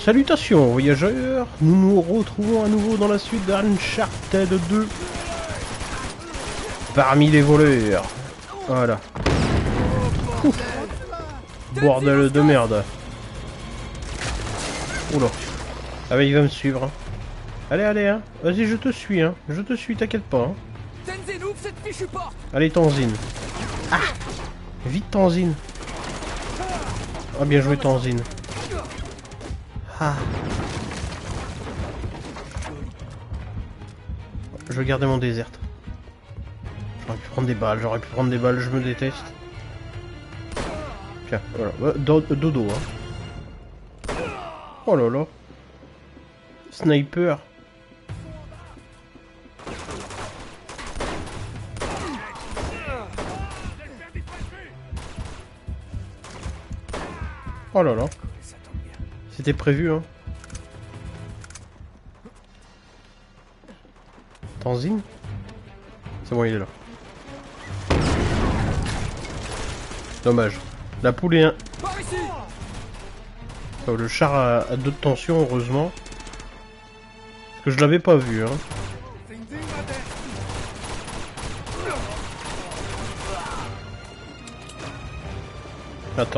Salutations voyageurs, nous nous retrouvons à nouveau dans la suite d'Uncharted 2. Parmi les voleurs. Voilà. Ouf. Bordel de merde. Oula. Ah bah il va me suivre. Hein. Allez, allez, hein. Vas-y, je te suis, hein. Je te suis, t'inquiète pas. Hein. Allez, Tanzine. Ah. Vite, Tanzine. Ah, bien joué, Tanzine. Ah. Je vais garder mon désert. J'aurais pu prendre des balles, je me déteste. Tiens, voilà. Dodo, hein. Oh là là. Sniper. Oh là là. C'était prévu, hein. Tanzine? C'est bon, il est là. Dommage. La poule est un... Oh, le char a 2 de tension, heureusement. Parce que je l'avais pas vu, hein. Attends.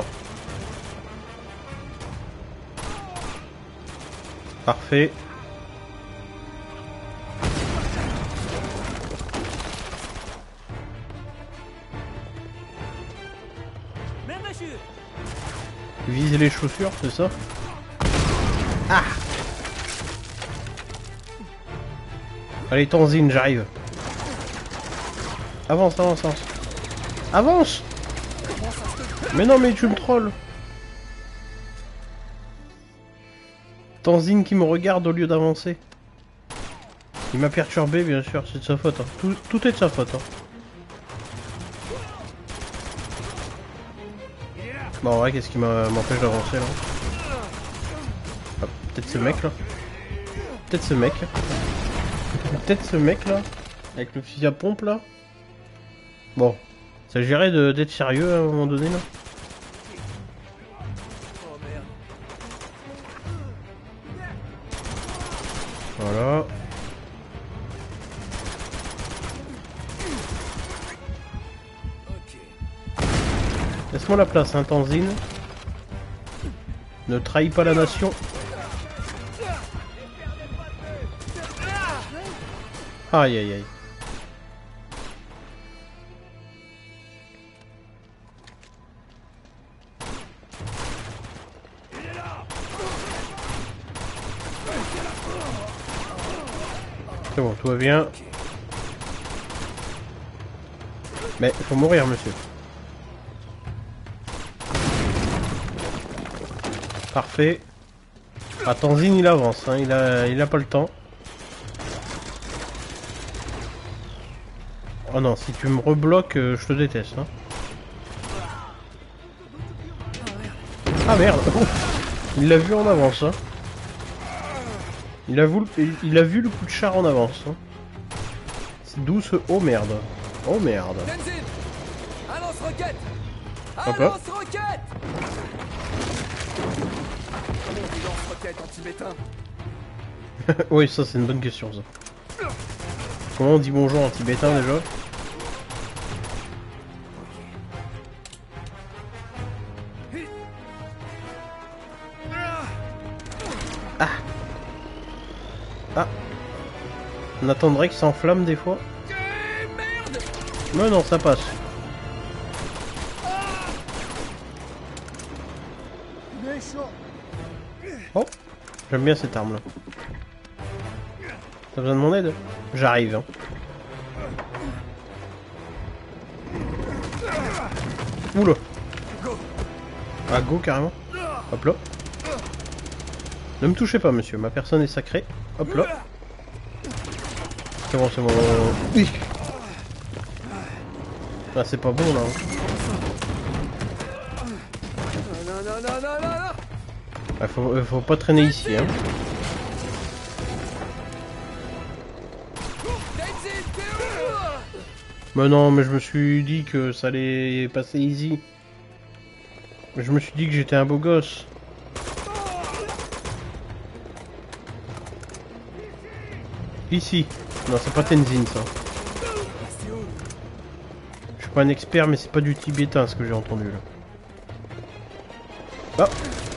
Parfait. Viser les chaussures, c'est ça? Ah! Allez, Tanzine, j'arrive. Avance, avance, avance. Avance! Mais non, mais tu me trolles. Tanzine qui me regarde au lieu d'avancer. Il m'a perturbé, bien sûr, c'est de sa faute. Hein. Tout est de sa faute. Hein. Bon, en vrai, qu'est-ce qui m'empêche d'avancer là? Ah, peut-être ce mec là. Peut-être ce mec. Peut-être ce mec là. Avec le fusil à pompe là. Bon. Ça s'agirait d'être sérieux à un moment donné là. Voilà. Laisse-moi la place, hein, Tanzine. Ne trahis pas la nation. Aïe aïe aïe. C'est bon, tout va bien. Mais il faut mourir, monsieur. Parfait. Ah, Tanzine il avance, hein. Il a pas le temps. Oh non, si tu me rebloques, je te déteste. Hein. Ah merde. Il l'a vu en avance. Hein. Il a vu le coup de char en avance. Hein. C'est douce. Oh merde. Oh merde. Hop là. Oui, ça c'est une bonne question ça. Comment on dit bonjour en tibétain déjà? Ah. Ah. On attendrait que ça enflamme des fois. Mais non, ça passe. Oh, j'aime bien cette arme là. T'as besoin de mon aide? J'arrive. Hein. Oula. Ah go carrément. Hop là. Ne me touchez pas monsieur, ma personne est sacrée. Hop là. C'est bon, c'est bon. Oui. Ah c'est pas bon là. Ah, faut pas traîner ici hein. Mais non, mais je me suis dit que ça allait passer easy. Je me suis dit que j'étais un beau gosse. Ici. Non, c'est pas Tenzin ça. Je suis pas un expert, mais c'est pas du tibétain ce que j'ai entendu là. Ah.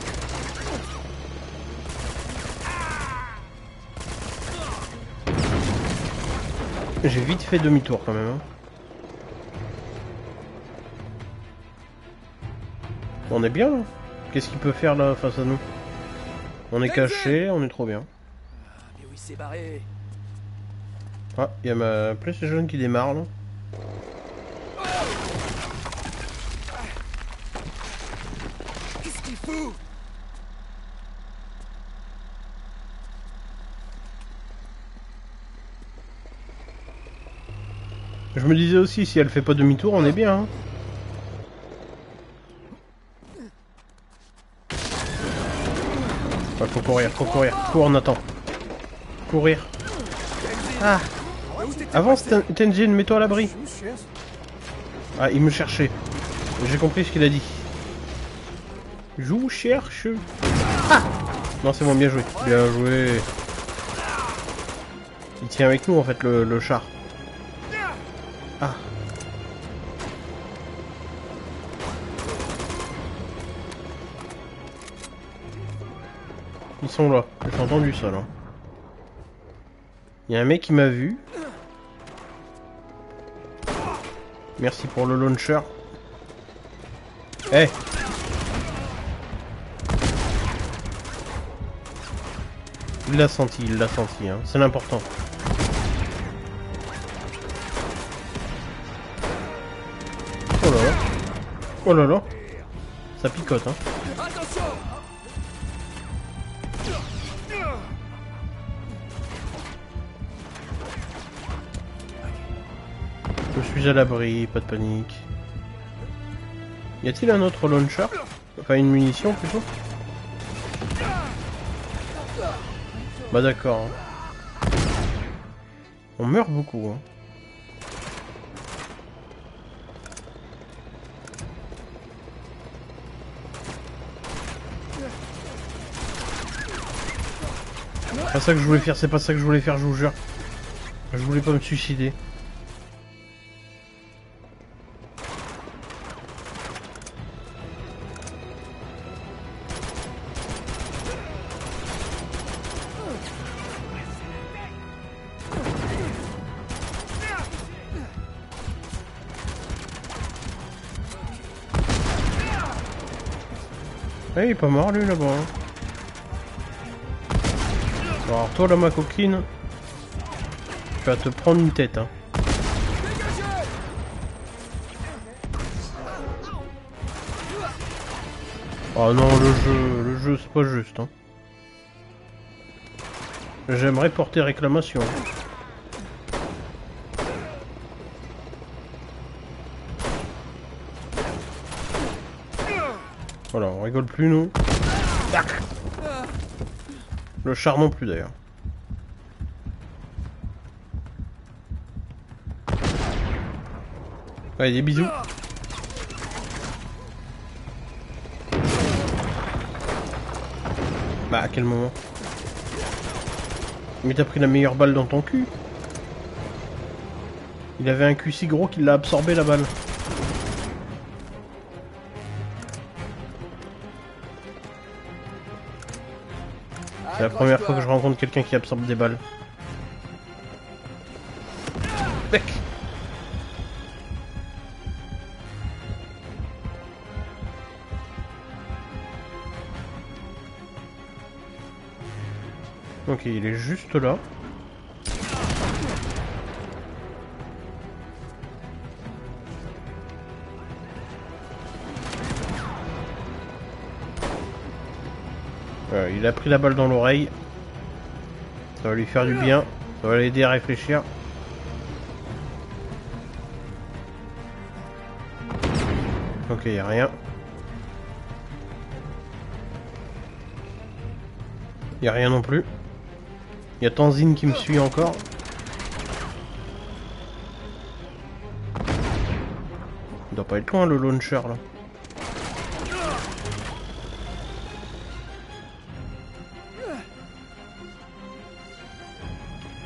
J'ai vite fait demi-tour quand même. Hein. On est bien là. Qu'est-ce qu'il peut faire là face à nous? On est caché, on est trop bien. Mais oui, c'est barré. Ah, il y a ma PlayStation qui démarre là. Qu'est-ce qu'il fout? Je me disais aussi, si elle fait pas demi-tour, on est bien. Hein. Ouais, faut courir, faut courir. Cours, Nathan. Courir. Ah. Avance, Tenzin, mets-toi à l'abri. Ah, il me cherchait. J'ai compris ce qu'il a dit. Je vous cherche. Ah. Non, c'est bon, bien joué. Bien joué. Il tient avec nous, en fait, le char. Ah. Ils sont là. J'ai entendu ça, là. Il y a un mec qui m'a vu. Merci pour le launcher. Eh hey. Il l'a senti, hein. C'est l'important. Oh là là. Oh là là. Ça picote, hein. Je suis à l'abri, pas de panique. Y a-t-il un autre launcher? Enfin une munition plutôt? Bah d'accord. On meurt beaucoup. Hein. C'est pas ça que je voulais faire, c'est pas ça que je voulais faire, je vous jure. Je voulais pas me suicider. Eh, il est pas mort lui là-bas. Hein. Alors toi là ma coquine, tu vas te prendre une tête hein. Oh non le jeu c'est pas juste hein. J'aimerais porter réclamation. Voilà, on rigole plus nous. Le char non plus d'ailleurs. Allez, des bisous. Bah à quel moment? Mais t'as pris la meilleure balle dans ton cul. Il avait un cul si gros qu'il l'a absorbé la balle. C'est la première fois que je rencontre quelqu'un qui absorbe des balles. Bec. Ok, il est juste là. Il a pris la balle dans l'oreille. Ça va lui faire du bien. Ça va l'aider à réfléchir. Ok, il n'y a rien. Il n'y a rien non plus. Il y a Tenzin qui me suit encore. Il doit pas être loin le launcher là.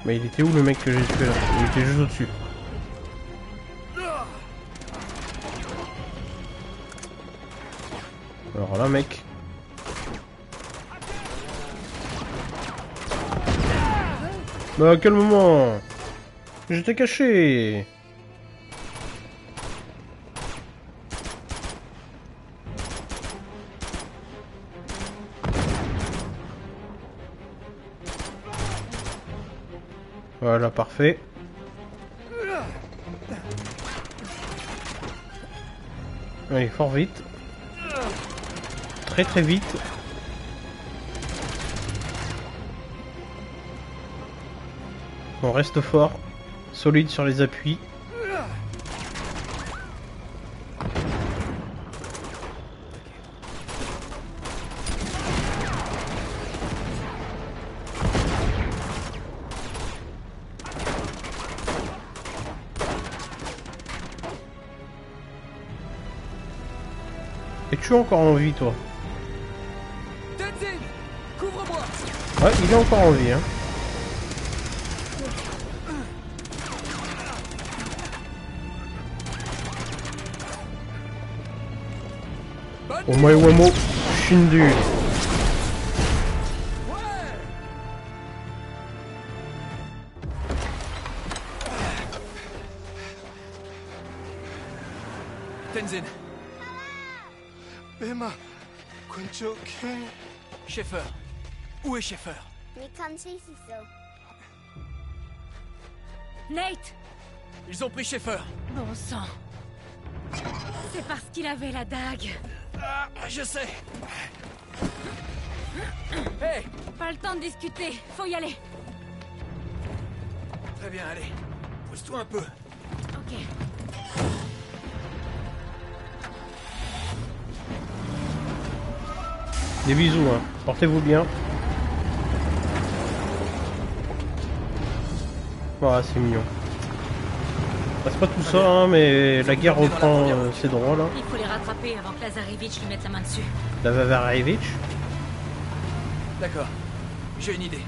Mais il était où le mec que j'ai tué là? Il était juste au-dessus. Alors là mec. Bah à quel moment? J'étais caché. Voilà, parfait. Allez, fort vite. Très très vite. On reste fort. Solide sur les appuis. Es-tu encore en vie, toi? Tenzin, couvre-moi. Ouais, il est encore en vie, hein. Omae Wamo Shindu. Tenzin, Emma, Quancho King. Schaeffer. Où est Schaeffer? Nate! Ils ont pris Schaeffer. Bon sang. C'est parce qu'il avait la dague. Ah, je sais. Hey, Pas le temps de discuter, faut y aller. très bien, allez. Pousse-toi un peu. Ok. Des bisous, hein. Portez-vous bien. Voilà, c'est mignon. Bah, c'est pas tout ça, hein, mais la guerre reprend ses droits, là. Il faut les rattraper avant que Lazarevitch lui mette la main dessus. La Vavarevitch. D'accord. J'ai une idée.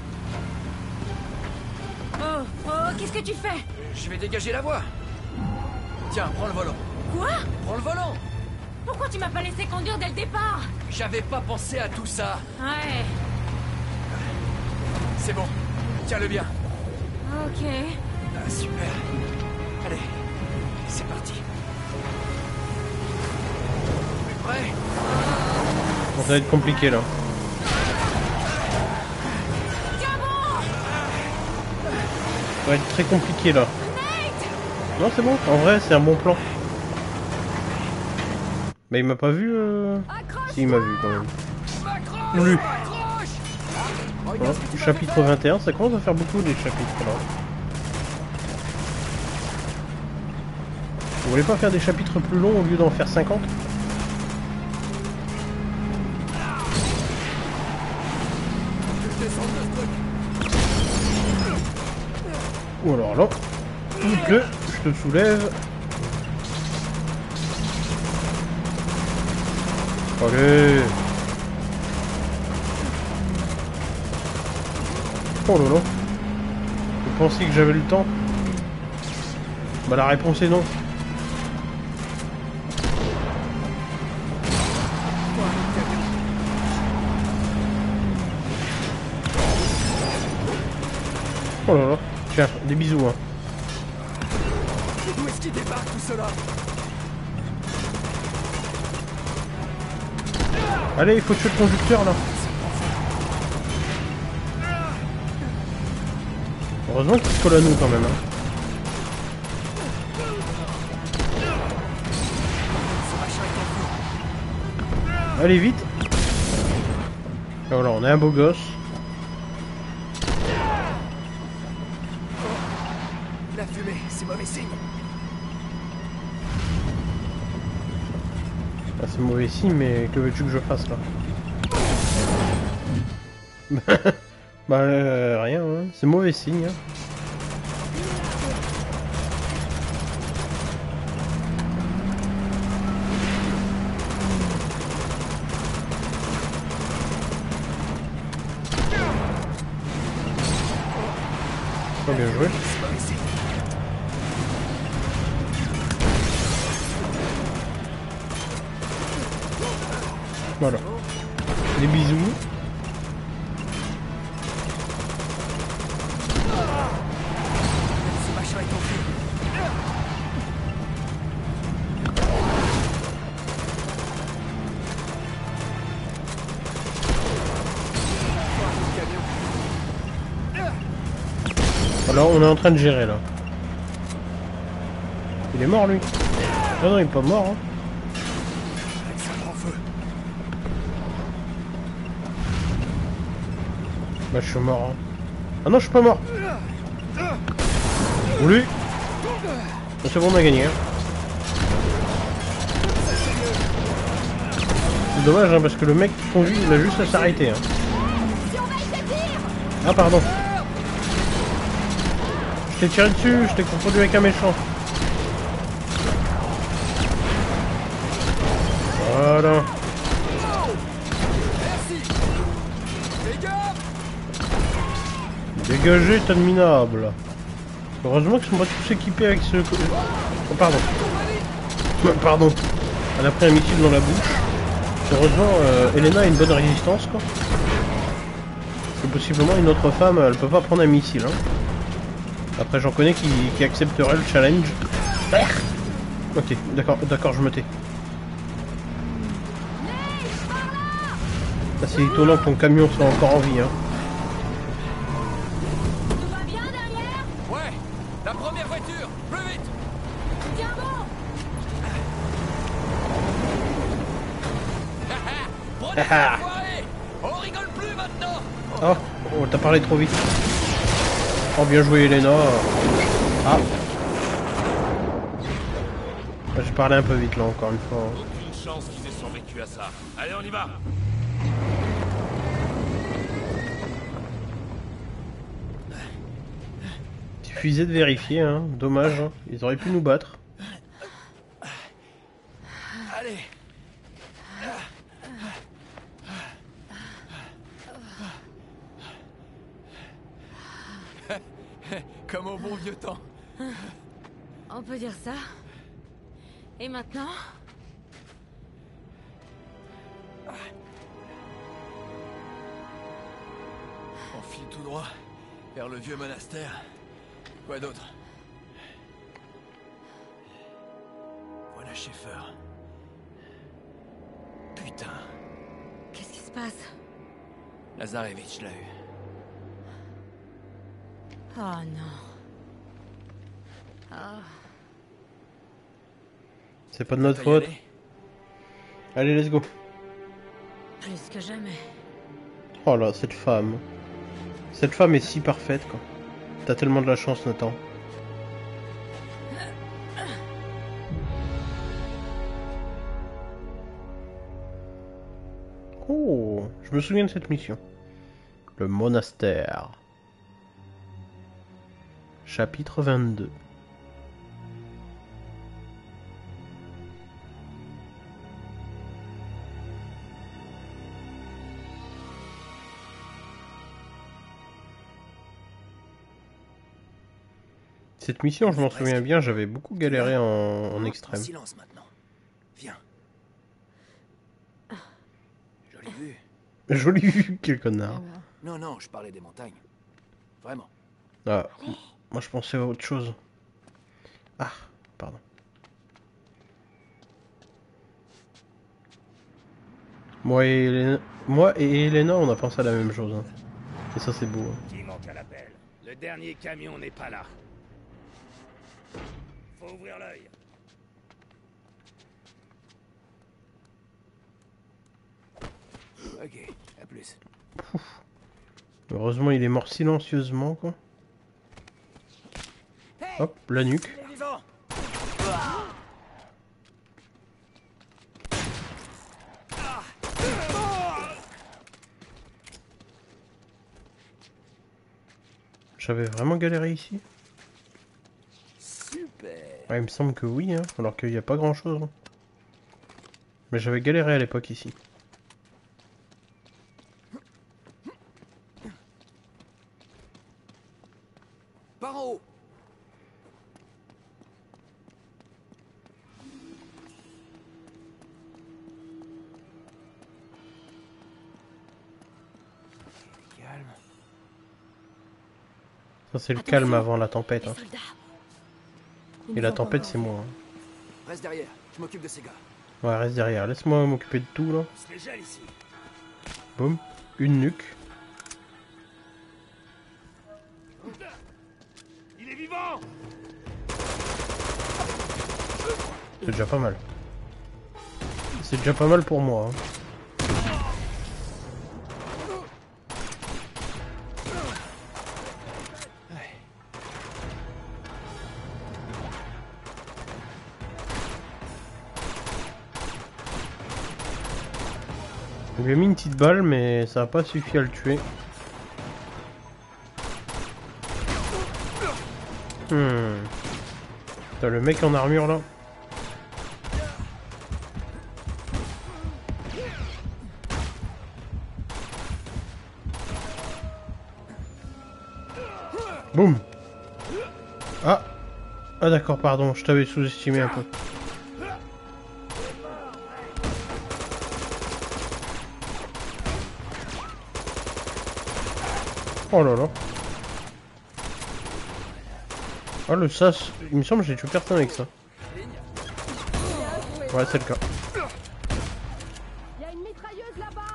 Oh, oh, qu'est-ce que tu fais? Je vais dégager la voie. Tiens, prends le volant. Quoi? Prends le volant. Pourquoi tu m'as pas laissé conduire dès le départ? J'avais pas pensé à tout ça. Ouais. C'est bon. Tiens-le bien. Ok. Ah, super. Allez, c'est parti. Prêt? Bon, ça va être compliqué, là. Tiens bon! Ça va être très compliqué, là. Non, c'est bon. En vrai, c'est un bon plan. Mais il m'a pas vu, Si, il m'a vu, quand même. M'accroche! Lui. M'accroche! Regarde ce que tu vas Chapitre 21, ça commence à faire beaucoup, les chapitres, là. Vous voulez pas faire des chapitres plus longs au lieu d'en faire 50? Je descends de ce truc. Ou alors là, le, je te soulève. Allez. Oh là là. Vous pensiez que j'avais le temps? Bah la réponse est non. Oh là là. Tiens, des bisous, hein. D'où est-ce qu'il débarque tout cela? Allez, il faut tuer le conducteur là. Heureusement qu'il se colle à nous quand même. Hein. Ce machin est en feu. Allez, vite. Et voilà, on est un beau gosse. La fumée, c'est mauvais signe. Ah, c'est mauvais signe, mais que veux-tu que je fasse là? Bah rien, hein. C'est mauvais signe. Hein. Oh, bien joué. Voilà. Des bisous. Ce machin est enfui. Alors on est en train de gérer là. Il est mort lui. Ah non, il est pas mort. Hein. Ça prend feu. Bah je suis mort. Hein. Ah non, je suis pas mort. Ou lui. C'est bon, on a gagné. Hein. C'est dommage hein, parce que le mec qui conduit il a juste à s'arrêter. Hein. Ah pardon. Je t'ai tiré dessus, je t'ai confondu avec un méchant. Voilà. Dégagez, t'as de minable. Heureusement qu'ils sont pas tous équipés avec ce... Oh, pardon. Pardon. Elle a pris un missile dans la bouche. Heureusement, Elena a une bonne résistance, quoi. Parce que possiblement, une autre femme, elle peut pas prendre un missile, hein. Après, j'en connais qui accepteraient le challenge. Ok, d'accord, je me tais. Ah, c'est étonnant que ton camion soit encore en vie, hein. Tout va bien derrière? Ouais, la première voiture, plus vite. Tiens bon! Prenez la soirée. On rigole plus maintenant. Oh, t'as parlé trop vite. Oh, bien joué, Elena. Ah. J'ai parlé un peu vite là, encore une fois. Aucune chance qu'ils aient survécu à ça. Allez, on y va. Il suffisait de vérifier, hein. Dommage, hein. Ils auraient pu nous battre. Allez. Comme au bon vieux temps. On peut dire ça. Et maintenant? On file tout droit vers le vieux monastère. Quoi d'autre? Voilà Schaeffer. Putain. Qu'est-ce qui se passe? Lazarevitch l'a eu. Oh non. Oh. C'est pas de notre T'as y faute. allé? Allez, let's go. Plus que jamais. Oh là, cette femme. Cette femme est si parfaite, quoi. T'as tellement de la chance, Nathan. Oh, je me souviens de cette mission. Le monastère. Chapitre 22. Cette mission, je m'en souviens bien, j'avais beaucoup galéré en extrême. Silence maintenant. Viens. Jolie vue. Joli vu, quel connard. Non, non, je parlais des montagnes. Vraiment. Ah, moi je pensais à autre chose. Ah, pardon. Moi et Elena, on a pensé à la même chose. Hein. Et ça, c'est beau. Hein. Qui manque à l'appel? Le dernier camion n'est pas là. Faut ouvrir l'œil. Ok, à plus. Heureusement, il est mort silencieusement, quoi. Hop, la nuque. Vivant. J'avais vraiment galéré ici. Super. Ouais, il me semble que oui, hein, alors qu'il n'y a pas grand chose. Hein. Mais j'avais galéré à l'époque ici. Par en haut. Calme. Ça c'est le calme avant la tempête. Les Hein. soldats. Et la tempête c'est moi. Hein. Reste derrière, je m'occupe de ces gars. Ouais, reste derrière. Laisse-moi m'occuper de tout là. On se les gèle ici. Boum. Une nuque. Il est vivant. C'est déjà pas mal. C'est déjà pas mal pour moi. Hein. Il lui a mis une petite balle, mais ça n'a pas suffi à le tuer. Putain, le mec en armure là. Boum. Ah. Ah d'accord, pardon, je t'avais sous-estimé un peu. Oh là là. Ah le sas, il me semble que j'ai tué personne avec ça. Ouais c'est le cas. Il y a une mitrailleuse là-bas.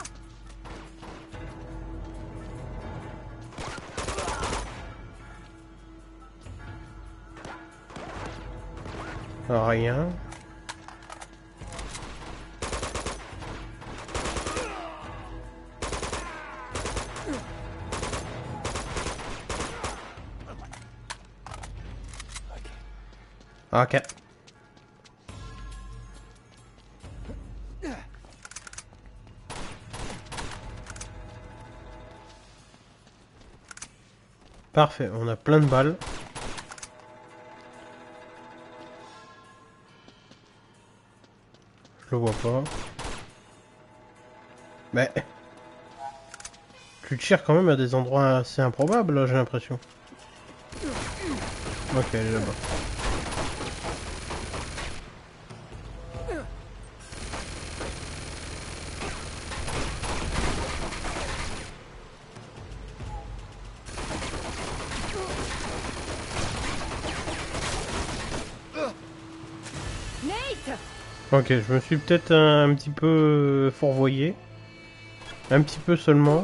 Rien. Ok. Parfait, on a plein de balles. Je le vois pas. Mais... Tu tires quand même à des endroits assez improbables là, j'ai l'impression. Ok, elle est là-bas. Ok, je me suis peut-être un petit peu fourvoyé. Un petit peu seulement.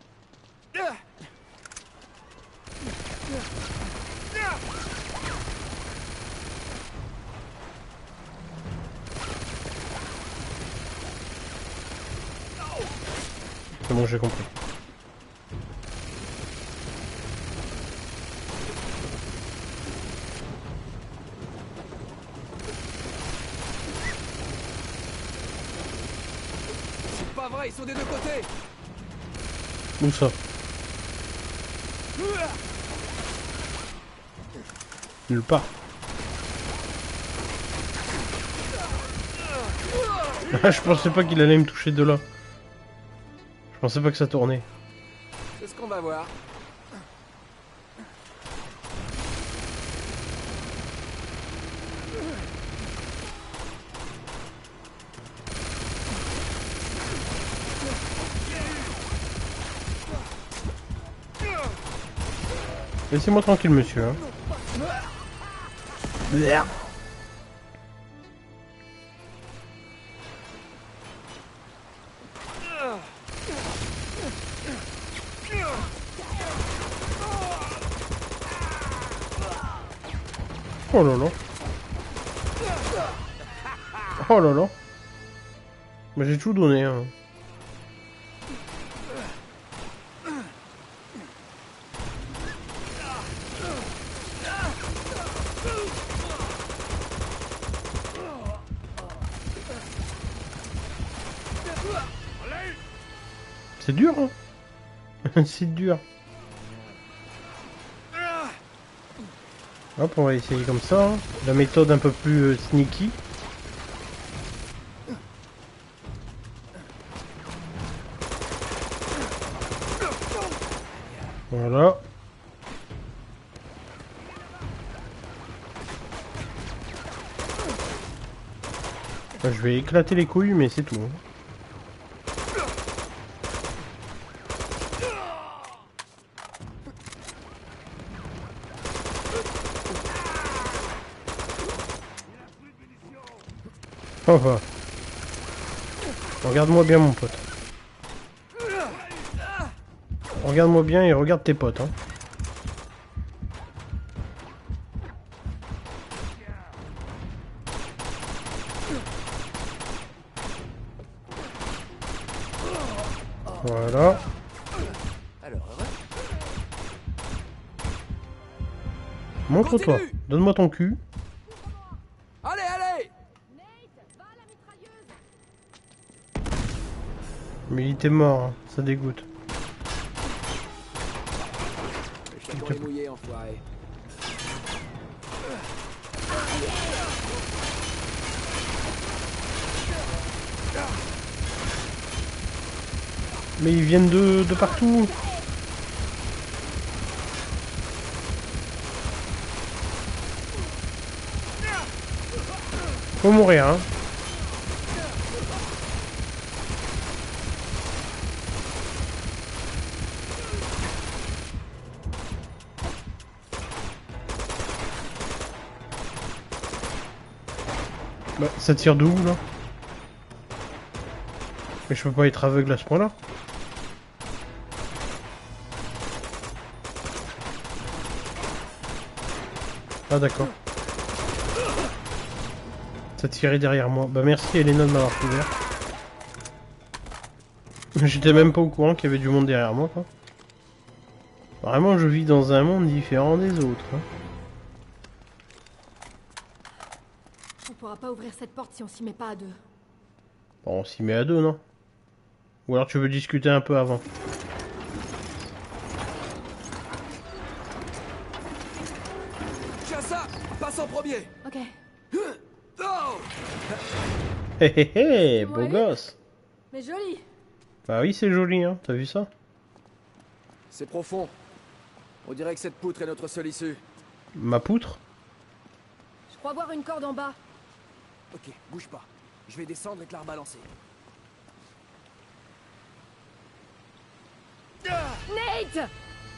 C'est bon, j'ai compris. C'est pas vrai, ils sont des deux côtés. Où ça? Nulle part. Je pensais pas qu'il allait me toucher de là. Je pensais pas que ça tournait. C'est ce qu'on va voir. Laissez-moi tranquille, monsieur. Hein. Oh là là. Oh là là. Mais j'ai tout donné. Hein. C'est dur, hein. C'est dur. Hop, on va essayer comme ça. Hein. La méthode un peu plus sneaky. Voilà. Je vais éclater les couilles, mais c'est tout. Hein. Oh, oh. Regarde-moi bien, mon pote. Regarde-moi bien et regarde tes potes. Hein. Voilà. Montre-toi. Donne-moi ton cul. Allez, allez! Mais il était mort, hein. Ça dégoûte. Je t'ai pour mouillé, enfoiré. Mais ils viennent de partout. Faut mourir, hein. Bah, ça tire d'où, là? Mais je peux pas être aveugle à ce point-là. Ah, d'accord. Ça tirait derrière moi. Bah, merci Elena de m'avoir couvert. J'étais même pas au courant qu'il y avait du monde derrière moi, quoi. Vraiment, je vis dans un monde différent des autres. Hein. On pourra pas ouvrir cette porte si on s'y met pas à deux. Bon, on s'y met à deux, non? Ou alors tu veux discuter un peu avant? Tiens ça! Passe en premier! Ok. Oh! Hé hé hé, Bon, beau allez. gosse! Mais joli. Bah oui, c'est joli, hein, t'as vu ça? C'est profond. On dirait que cette poutre est notre seule issue. Ma poutre? Je crois voir une corde en bas. Ok, bouge pas. Je vais descendre et te la rebalancer. Nate!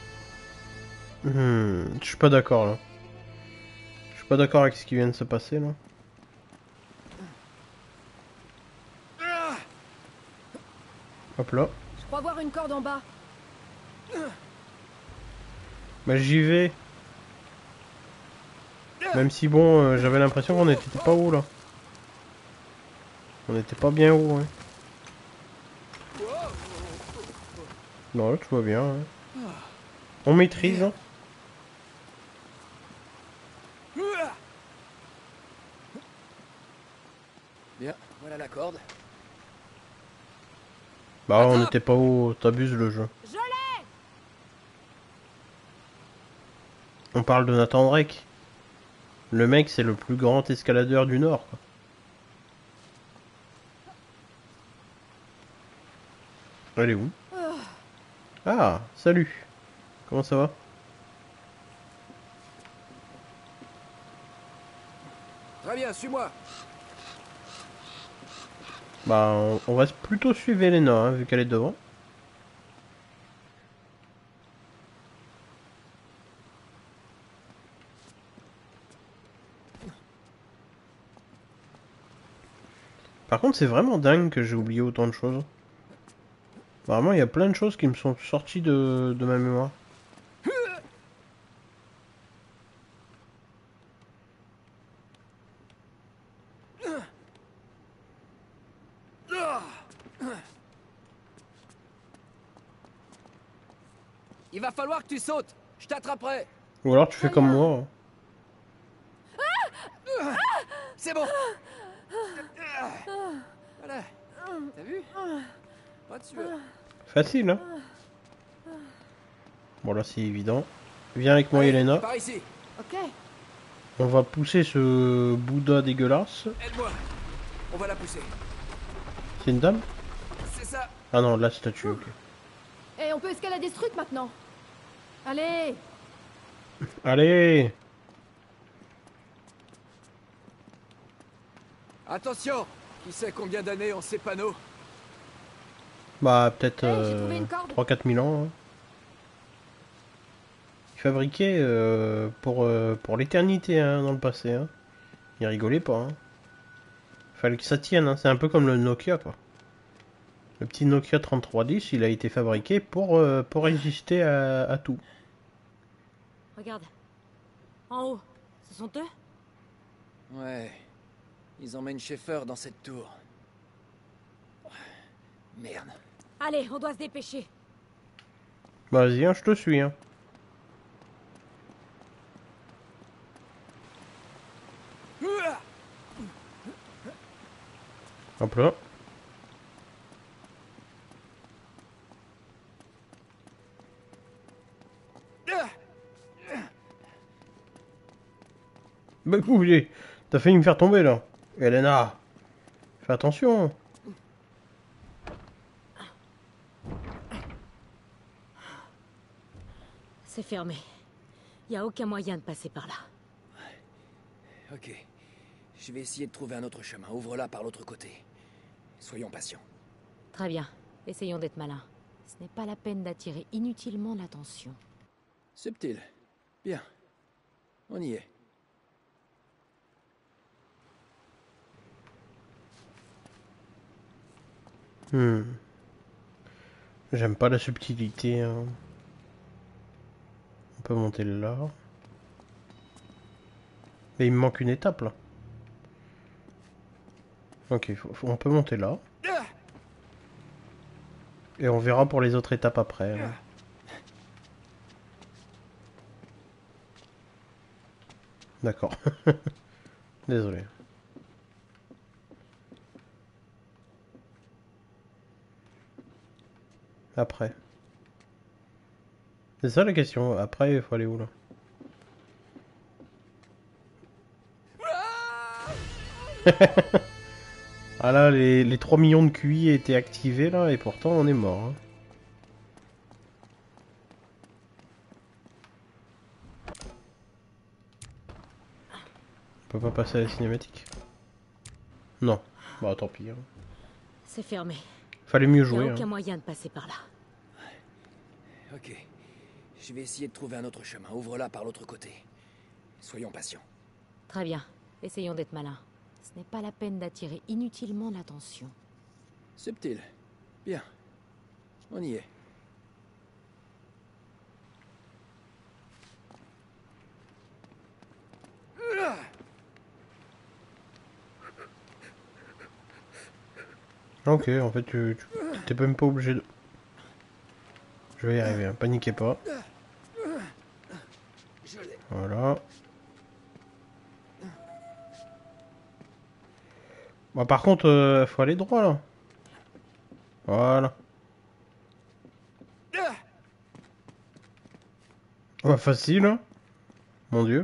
Je suis pas d'accord, là. Je suis pas d'accord avec ce qui vient de se passer, là. Hop là. Je crois voir une corde en bas. Bah j'y vais. Même si bon, j'avais l'impression qu'on était pas haut, là. On était pas bien haut, hein. Non, là, tout va bien, hein. On maîtrise, hein. Bien, voilà la corde. Bah on était pas haut, t'abuses le jeu. Je l'ai! On parle de Nathan Drake. Le mec, c'est le plus grand escaladeur du Nord, quoi. Elle est où? Ah, salut. Comment ça va? Très bien, suis-moi. Bah, on va plutôt suivre Elena, hein, vu qu'elle est devant. Par contre, c'est vraiment dingue que j'ai oublié autant de choses. Vraiment, il y a plein de choses qui me sont sorties de ma mémoire. Il va falloir que tu sautes. Je t'attraperai. Ou alors tu fais comme moi. Hein. C'est bon. Voilà. T'as vu? Pas de sueur. Facile, hein? Bon, là, c'est évident. Viens avec moi, Allez, Elena. par ici. Ok. On va pousser ce Bouddha dégueulasse. Aide-moi. On va la pousser. C'est une dame? C'est ça. Ah non, la statue, ok. Et on peut escalader ce truc maintenant. Allez! Allez! Attention. Qui sait combien d'années ont ces panneaux? Bah, peut-être Hey, j'ai trouvé une corde. 3-4 000 ans. Hein. Fabriqué pour l'éternité hein, dans le passé. Hein. Il rigolait pas. Hein. Fallait que ça tienne. Hein. C'est un peu comme le Nokia, quoi. Le petit Nokia 3310, il a été fabriqué pour résister à tout. Regarde. En haut. Ce sont eux? Ouais. Ils emmènent Schaeffer dans cette tour. Merde. Allez, on doit se dépêcher. Vas-y, hein, je te suis. Hein. Hop là. Bah, oublié. T'as failli me faire tomber là. Elena. Fais attention. C'est fermé. Y a aucun moyen de passer par là. Ok. Je vais essayer de trouver un autre chemin. Ouvre-la par l'autre côté. Soyons patients. Très bien. Essayons d'être malins. Ce n'est pas la peine d'attirer inutilement l'attention. Subtil. Bien. On y est. J'aime pas la subtilité. Hein. On peut monter là. Mais il me manque une étape là. Ok, on peut monter là. Et on verra pour les autres étapes après. Hein. D'accord. Désolé. Après. C'est ça la question. Après, il faut aller où là? Ah là, les 3 millions de QI étaient activés là, et pourtant on est mort. Hein. On peut pas passer à la cinématique? Non. Bah tant pis. Hein. C'est fermé. Fallait mieux Y a jouer. aucun Hein. moyen de passer par là. Ok. Je vais essayer de trouver un autre chemin. Ouvre-la par l'autre côté. Soyons patients. Très bien. Essayons d'être malins. Ce n'est pas la peine d'attirer inutilement l'attention. Subtil. Bien. On y est. Ok, en fait, t'es même pas obligé de... Je vais y arriver, hein. Paniquez pas. Voilà. Bah, par contre, faut aller droit là. Voilà. Bah, facile, hein. Mon dieu.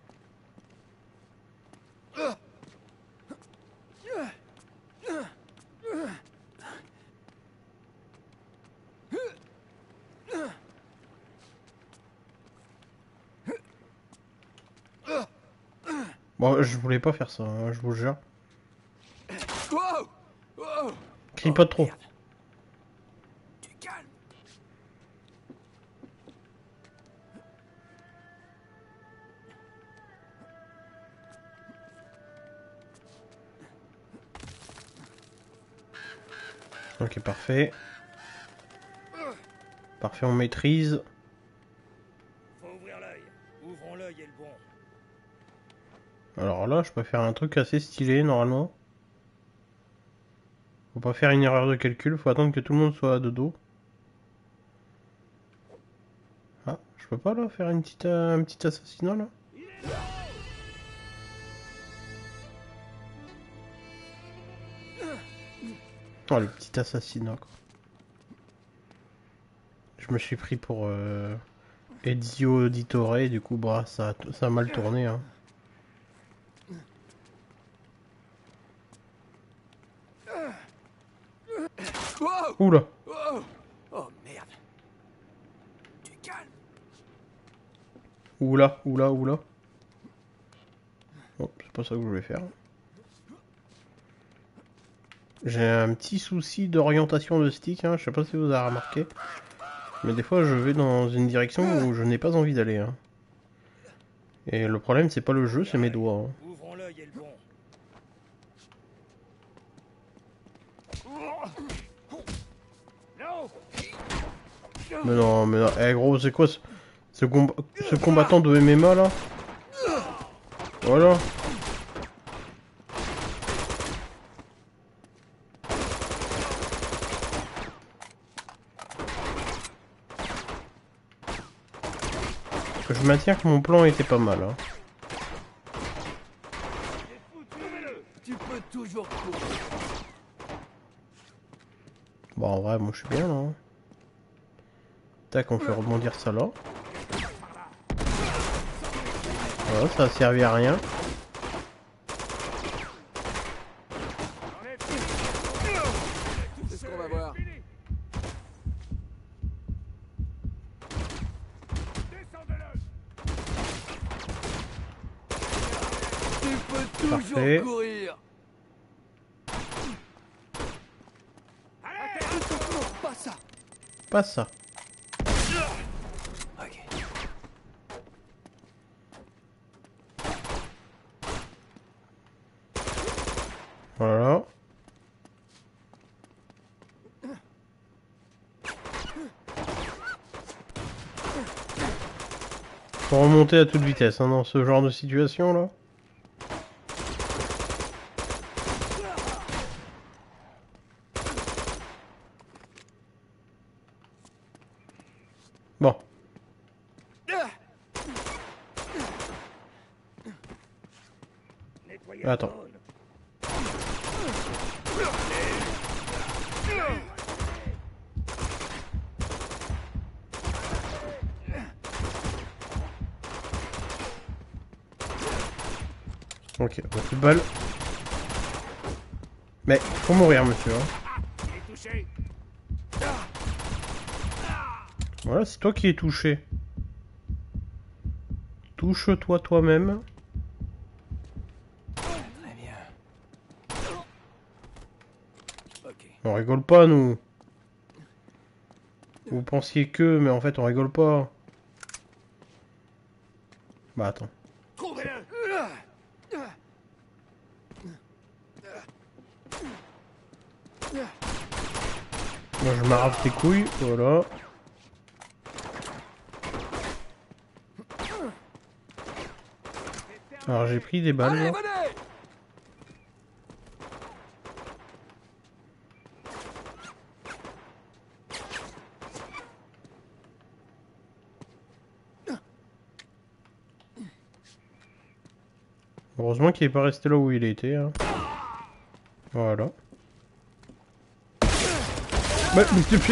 Bon, je voulais pas faire ça, hein, je vous jure. Wow! Wow! Crie pas trop. Merde. Tu calmes. Ok, parfait. Parfait, on maîtrise. Faut ouvrir l'œil. Ouvrons l'œil et le bon. Alors là, je peux faire un truc assez stylé, normalement. Faut pas faire une erreur de calcul, faut attendre que tout le monde soit de dos. Ah, je peux pas là faire un petit assassinat là? Oh, le petit assassinat quoi. Je me suis pris pour Ezio Auditore, du coup bah ça a mal tourné hein. Wow! Oula! Wow! Oh merde. Tu calmes. Oula, oula, oula. Oh, c'est pas ça que je voulais faire. J'ai un petit souci d'orientation de stick, hein. Je sais pas si vous avez remarqué. Mais des fois je vais dans une direction où je n'ai pas envie d'aller. Hein. Et le problème c'est pas le jeu, c'est mes doigts. Hein. Ouvrons l'œil et le bon. Mais non, eh gros, c'est quoi ce combattant de MMA là? Voilà. Je maintiens que mon plan était pas mal. Hein. Tu peux toujours courir. Bon, en vrai, moi je suis bien là. Hein. Tac, on fait rebondir ça là. Voilà, ça a servi à rien. C'est ce qu'on va voir. Tu peux toujours Parfait. courir. Non, pas ça. Pas ça. Ok. Voilà. Faut remonter à toute vitesse hein, dans ce genre de situation là. Bon. Nettoyez la Attends. zone. Ok, on a plus de balles. Mais faut mourir monsieur. Hein. Il est touché. Voilà, c'est toi qui es touché. Touche-toi toi-même. Très bien. Ok. On rigole pas nous. Vous pensiez que, mais en fait on rigole pas. Bah attends. Trouvez-le. Moi je m'arrache tes couilles, voilà. Alors j'ai pris des balles. Allez, Là. venez. Heureusement qu'il est pas resté là où il était. Hein. Voilà. Bah,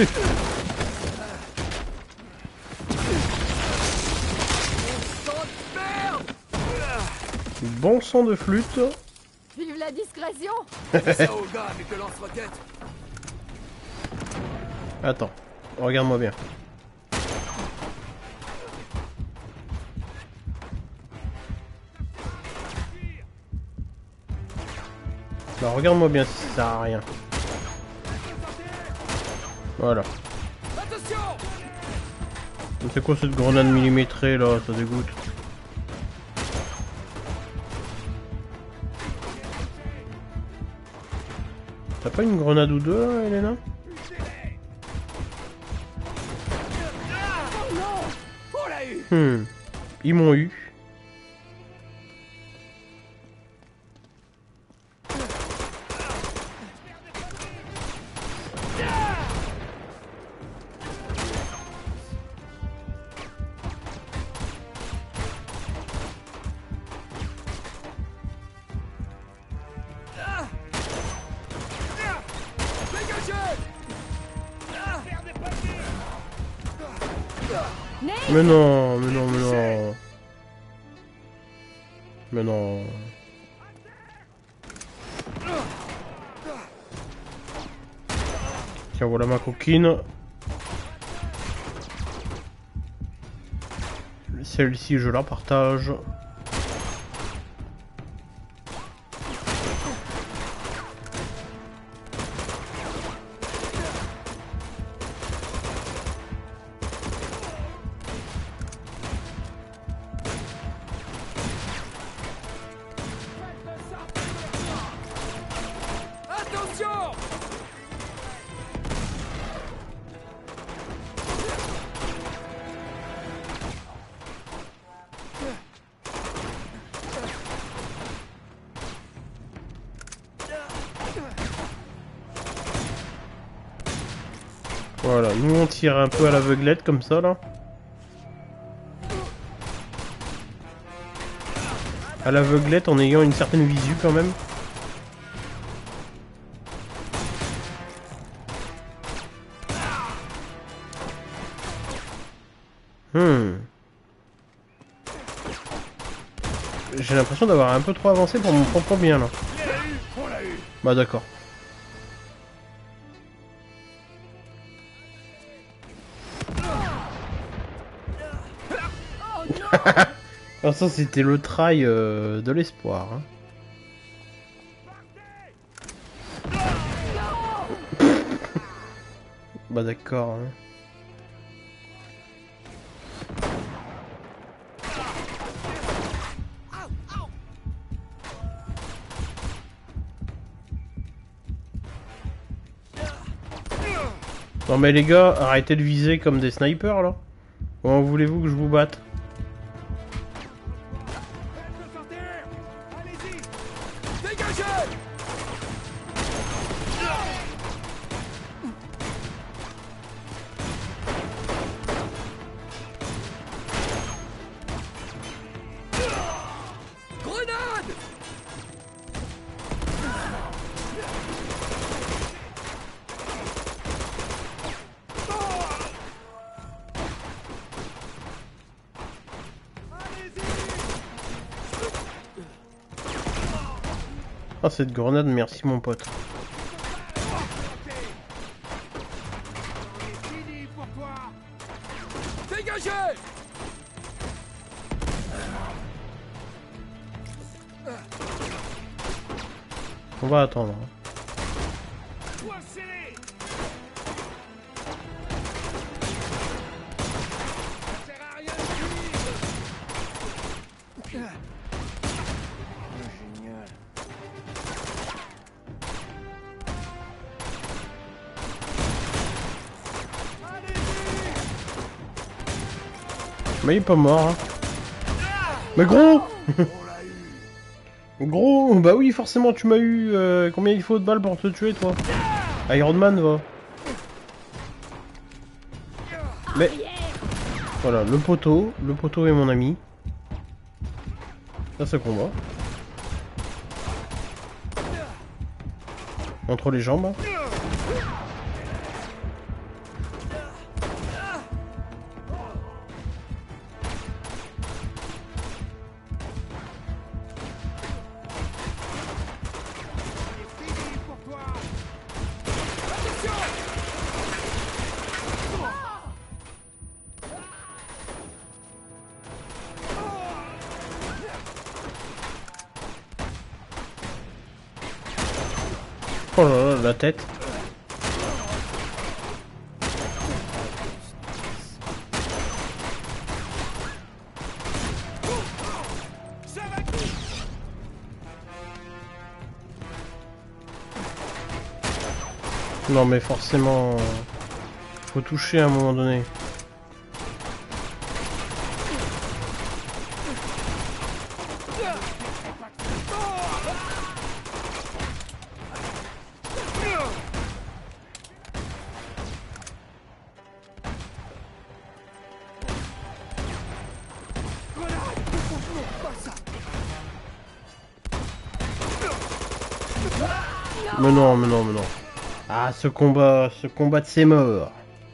bon sang de flûte. Vive la discrétion! Fais ça au gars avec le lance-roquette. Attends, regarde-moi bien. Bah regarde-moi bien si ça sert à rien. Voilà. Attention. C'est quoi cette grenade millimétrée là? Ça dégoûte. T'as pas une grenade ou deux là, Elena? On l'a eu. Ils m'ont eu. Mais non, mais non, mais non. Mais non. Tiens, voilà ma coquine. Celle-ci, je la partage. Voilà, nous on tire un peu à l'aveuglette comme ça là. À l'aveuglette en ayant une certaine visu quand même. J'ai l'impression d'avoir un peu trop avancé pour mon propre bien là. Bah d'accord. Alors ça c'était le try de l'espoir. Hein. Bah d'accord. Hein. Non mais les gars, arrêtez de viser comme des snipers là. Comment voulez-vous que je vous batte? Ah cette grenade, merci mon pote. Dégagez! On va attendre. Mais il est pas mort. Hein. Mais gros gros, bah oui, forcément tu m'as eu. Combien il faut de balles pour te tuer, toi? Iron Man, va. Mais voilà, le poteau est mon ami. Ça, ce combat. Entre les jambes. Oh là là, la tête. Non mais forcément, faut toucher à un moment donné. Mais non, mais non, mais non. Ah, ce combat de c'est mort.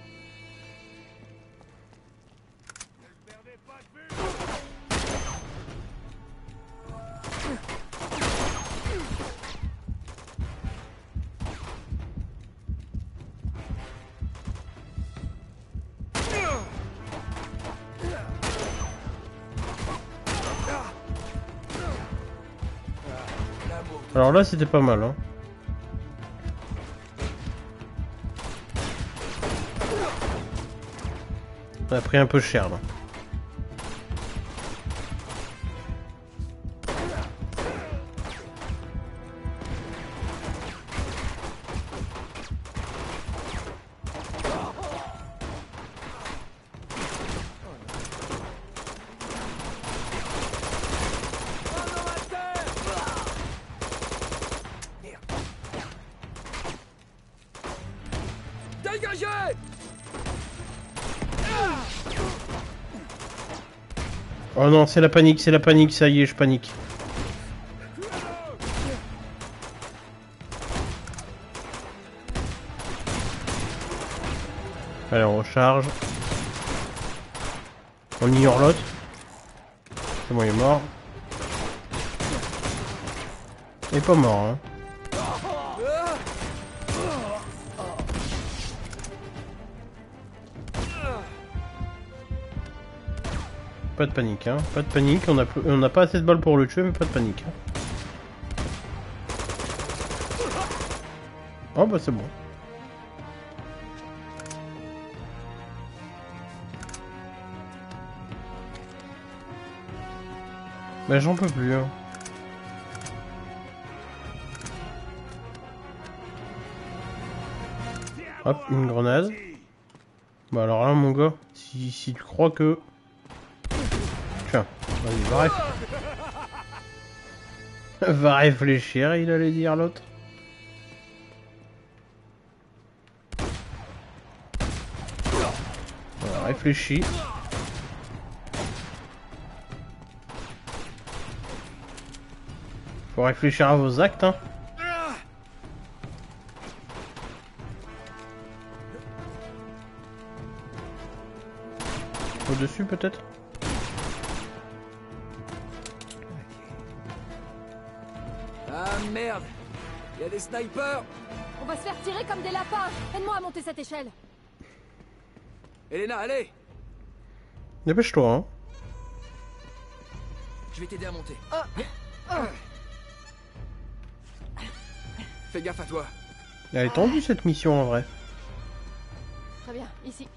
Alors là, c'était pas mal, hein. On a pris un peu cher, là. Dégagez! Oh non, c'est la panique, ça y est, je panique. Allez, on recharge. On ignore l'autre. C'est bon, il est mort. Il est pas mort, hein. Pas de panique, hein. Pas de panique. On a pas assez de balles pour le tuer, mais pas de panique. Hein. Oh bah c'est bon. Bah j'en peux plus. Hein. Hop, une grenade. Bah alors là mon gars, si tu crois que... Tiens, vas-y, va réfléchir, il allait dire l'autre. Voilà, réfléchis. Faut réfléchir à vos actes, hein. Au-dessus peut-être. Ah merde! Il y a des snipers! On va se faire tirer comme des lapins. Aide-moi à monter cette échelle. Elena, allez! Dépêche-toi, hein. Je vais t'aider à monter. Fais gaffe à toi. Elle est tendue cette mission en vrai. Très bien, ici.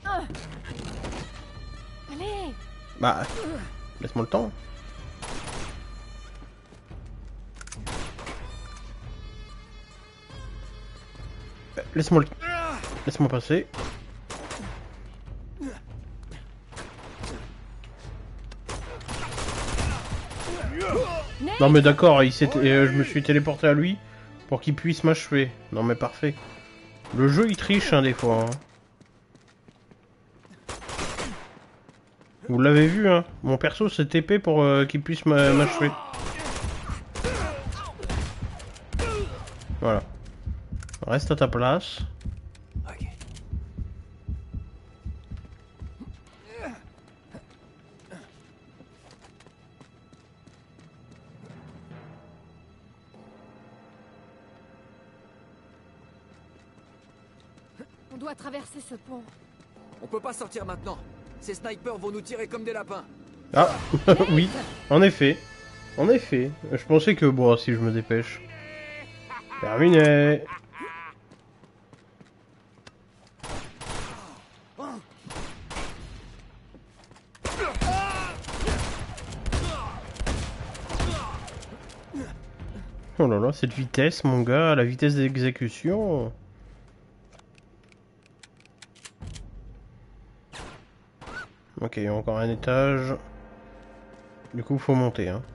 Allez. Bah, laisse-moi le temps. Laisse-moi passer. Non mais d'accord, je me suis téléporté à lui pour qu'il puisse m'achever. Non mais parfait. Le jeu il triche hein, des fois. Hein. Vous l'avez vu hein, mon perso s'est TP pour qu'il puisse m'achever. Voilà. Reste à ta place. Ok. On doit traverser ce pont. On peut pas sortir maintenant. Ces snipers vont nous tirer comme des lapins. Ah, oui, en effet. En effet. Je pensais que, bon, si je me dépêche. Terminé. Oh là là, cette vitesse, mon gars, la vitesse d'exécution. Ok, il y a encore un étage. Du coup, faut monter, hein.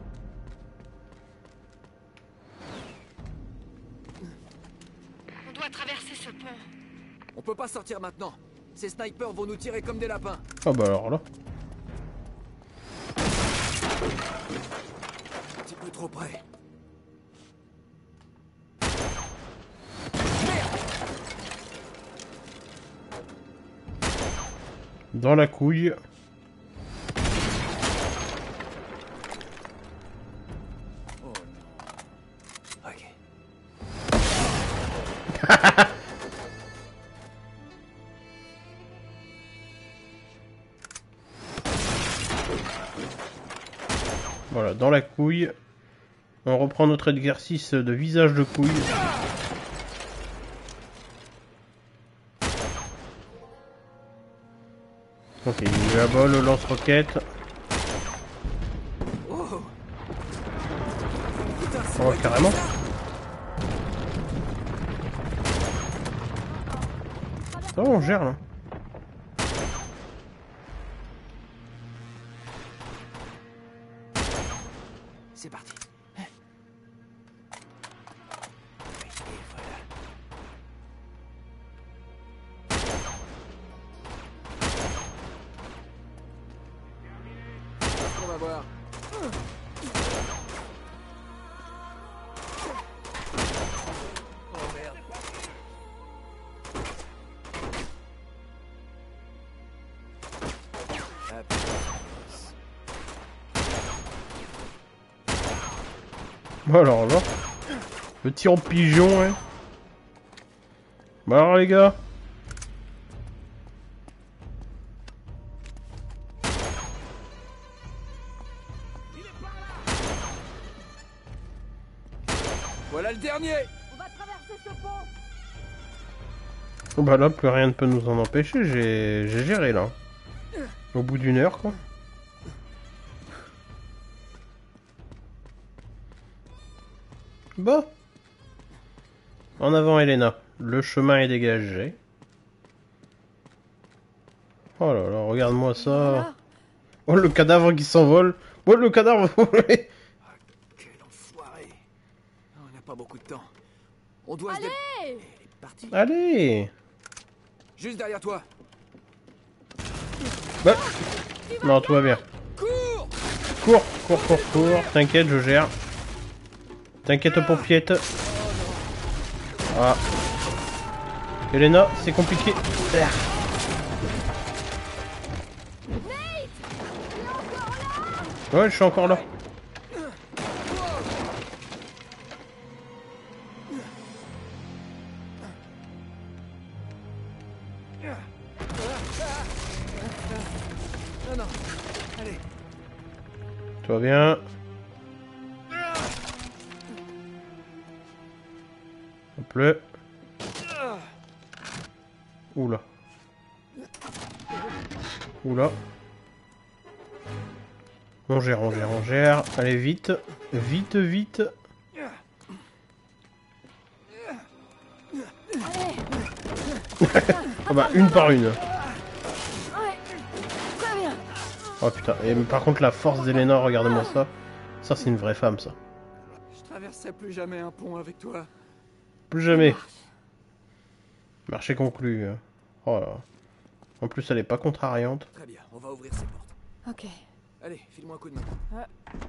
On doit traverser ce pont. On peut pas sortir maintenant. Ces snipers vont nous tirer comme des lapins. Ah bah alors là. Un petit peu trop près. Dans la couille. Oh non. Ok. Voilà, dans la couille. On reprend notre exercice de visage de couille. Ok, il y a la balle, le lance-roquette. Oh. Putain, c'est Oh, vrai carrément. que Ça va, on gère là. c'est parti. Et voilà. voir. Oh merde. Ah, putain. Bon alors là, le tir au pigeon, hein. Bon alors les gars. Voilà le dernier. On va traverser ce pont. Bah là, plus rien ne peut nous en empêcher, j'ai géré là. Au bout d'une heure quoi. Bon. En avant Elena, le chemin est dégagé. Oh là là, regarde-moi ça. Voilà. Oh le cadavre qui s'envole. Oh le cadavre volé. Ah, quel enfoiré. On n'a pas beaucoup de temps. On doit Allez. Elle est partie. Allez. Juste derrière toi. Bah. Non, tout va bien. Cours. Cours, cours, cours, cours. T'inquiète, je gère. T'inquiète, paupiette. Ah. Elena, c'est compliqué. Ah. Ouais, je suis encore là. Non, non. Allez. Tout va bien. Hop là. Oula. Oula. On gère, on gère, on gère. Allez, vite. Vite, vite. Ah bah, une par une. Ouais. Très bien. Oh putain. Et par contre, la force d'Elena, regardez-moi ça. Ça, c'est une vraie femme, ça. Je traverserai plus jamais un pont avec toi. Plus jamais. Marché conclu. Oh là. En plus, elle est pas contrariante. Très bien, on va ouvrir ces portes. Ok. Allez, file-moi un coup de main.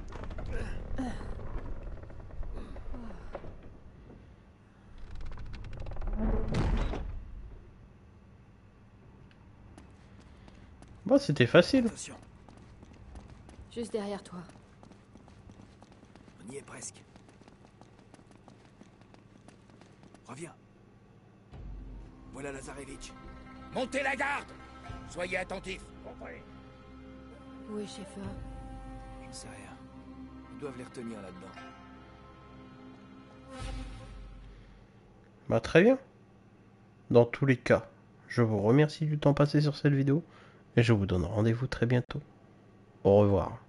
Bah, c'était facile. Attention, Juste derrière toi. on y est presque. Reviens. Voilà Lazarevitch. Montez la garde. Soyez attentifs. Compris. Où est Schaeffer? J'en sais rien. Ils doivent les retenir là-dedans. Bah, très bien. Dans tous les cas, je vous remercie du temps passé sur cette vidéo et je vous donne rendez-vous très bientôt. Au revoir.